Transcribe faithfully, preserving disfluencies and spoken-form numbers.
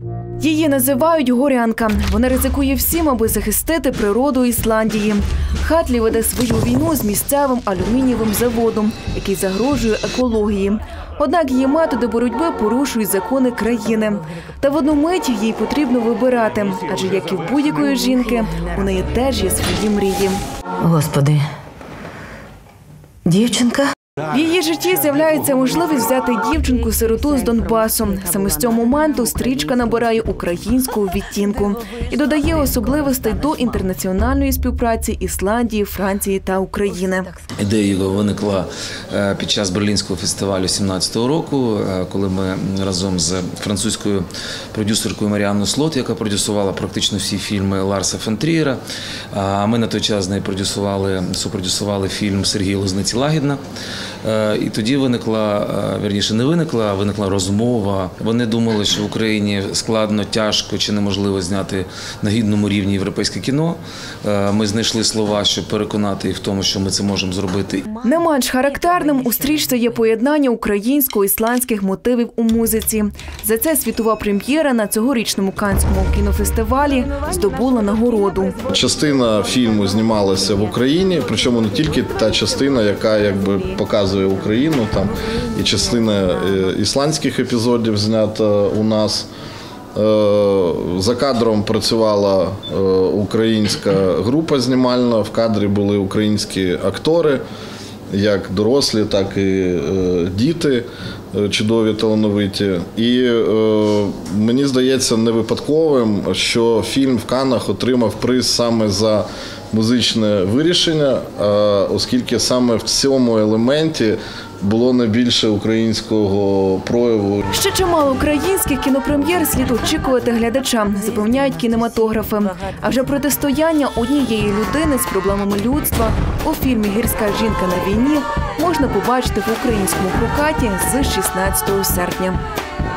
Її називають «Горянка». Вона ризикує всім, аби захистити природу Ісландії. Хатлі веде свою війну з місцевим алюмінієвим заводом, який загрожує екології. Однак її методи боротьби порушують закони країни. Та в одну мить їй потрібно вибирати, адже, як і в будь-якої жінки, у неї теж є свої мрії. Господи, дівчинка? В її житті з'являється можливість взяти дівчинку-сироту з Донбасу. Саме з цього моменту стрічка набирає українського відтінку і додає особливостей до інтернаціональної співпраці Ісландії, Франції та України. Ідея виникла під час Берлінського фестивалю сімнадцятого року, коли ми разом з французькою продюсеркою Маріанною Слот, яка продюсувала практично всі фільми Ларса фон Трієра, а ми на той час з нею продюсували, супродюсували фільм Сергія Лозниці «Лагідна». І тоді виникла, вірніше не виникла, а виникла розмова. Вони думали, що в Україні складно, тяжко чи неможливо зняти на гідному рівні європейське кіно. Ми знайшли слова, щоб переконати їх в тому, що ми це можемо зробити. Не менш характерним у стрічці є поєднання українсько-ісландських мотивів у музиці. За це світова прем'єра на цьогорічному Каннському кінофестивалі здобула нагороду. Частина фільму знімалася в Україні, причому не тільки та частина, яка якби показує Україну, там і частина ісландських епізодів знята у нас. За кадром працювала українська група знімальна, в кадрі були українські актори, як дорослі, так і діти, чудові, талановиті. І мені здається не випадковим, що фільм в Каннах отримав приз саме за музичне вирішення, оскільки саме в цьому елементі було найбільше українського прояву. Ще чимало українських кінопрем'єр слід очікувати глядачам, запевняють кінематографи. А вже протистояння однієї людини з проблемами людства у фільмі «Гірська жінка на війні» можна побачити в українському прокаті з шістнадцятого серпня.